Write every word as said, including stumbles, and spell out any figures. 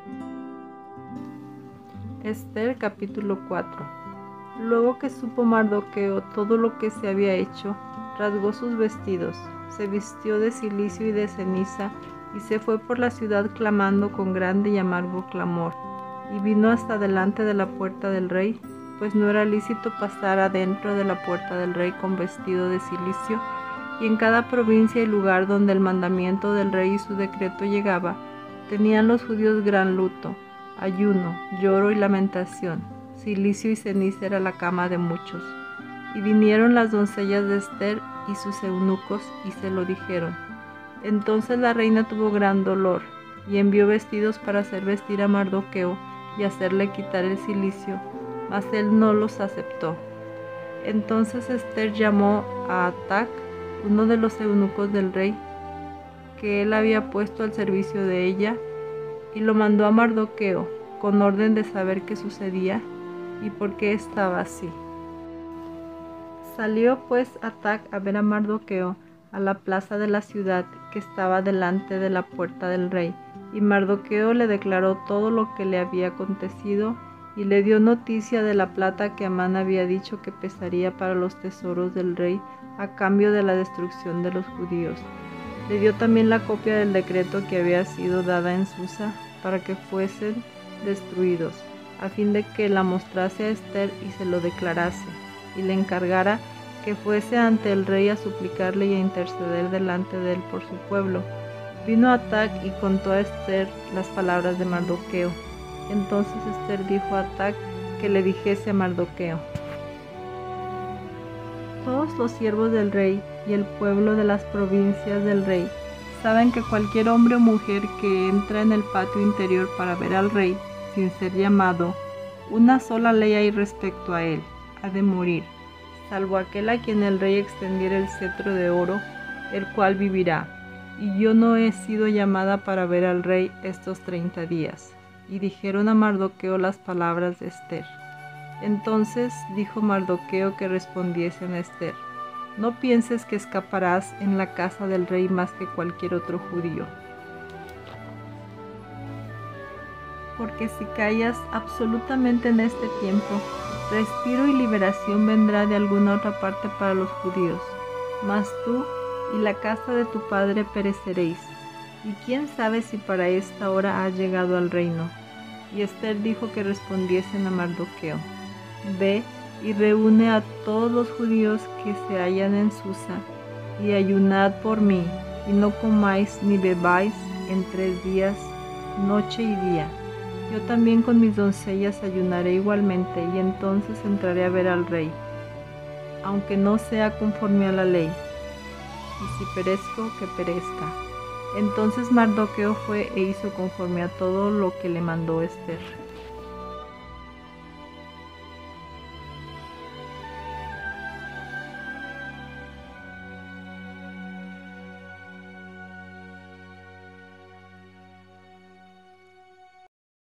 Ester capítulo cuatro. Luego que supo Mardoqueo todo lo que se había hecho, rasgó sus vestidos, se vistió de cilicio y de ceniza, y se fue por la ciudad clamando con grande y amargo clamor, y vino hasta delante de la puerta del rey, pues no era lícito pasar adentro de la puerta del rey con vestido de cilicio, y en cada provincia y lugar donde el mandamiento del rey y su decreto llegaba, tenían los judíos gran luto, ayuno, lloro y lamentación. Cilicio y ceniza era la cama de muchos. Y vinieron las doncellas de Ester y sus eunucos y se lo dijeron. Entonces la reina tuvo gran dolor y envió vestidos para hacer vestir a Mardoqueo y hacerle quitar el cilicio, mas él no los aceptó. Entonces Ester llamó a Atac, uno de los eunucos del rey, que él había puesto al servicio de ella, y lo mandó a Mardoqueo con orden de saber qué sucedía y por qué estaba así. Salió pues Atac a ver a Mardoqueo a la plaza de la ciudad que estaba delante de la puerta del rey, y Mardoqueo le declaró todo lo que le había acontecido y le dio noticia de la plata que Amán había dicho que pesaría para los tesoros del rey a cambio de la destrucción de los judíos. Le dio también la copia del decreto que había sido dada en Susa para que fuesen destruidos, a fin de que la mostrase a Ester y se lo declarase, y le encargara que fuese ante el rey a suplicarle y a interceder delante de él por su pueblo. Vino Atac y contó a Ester las palabras de Mardoqueo. Entonces Ester dijo a Atac que le dijese a Mardoqueo: todos los siervos del rey y el pueblo de las provincias del rey saben que cualquier hombre o mujer que entra en el patio interior para ver al rey, sin ser llamado, una sola ley hay respecto a él: ha de morir, salvo aquel a quien el rey extendiera el cetro de oro, el cual vivirá. Y yo no he sido llamada para ver al rey estos treinta días. Y dijeron a Mardoqueo las palabras de Ester. Entonces dijo Mardoqueo que respondiesen a Ester: no pienses que escaparás en la casa del rey más que cualquier otro judío. Porque si callas absolutamente en este tiempo, respiro y liberación vendrá de alguna otra parte para los judíos, mas tú y la casa de tu padre pereceréis, y quién sabe si para esta hora has llegado al reino. Y Ester dijo que respondiesen a Mardoqueo: ve y reúne a todos los judíos que se hallan en Susa, y ayunad por mí, y no comáis ni bebáis en tres días, noche y día. Yo también con mis doncellas ayunaré igualmente, y entonces entraré a ver al rey, aunque no sea conforme a la ley, y si perezco, que perezca. Entonces Mardoqueo fue e hizo conforme a todo lo que le mandó Ester.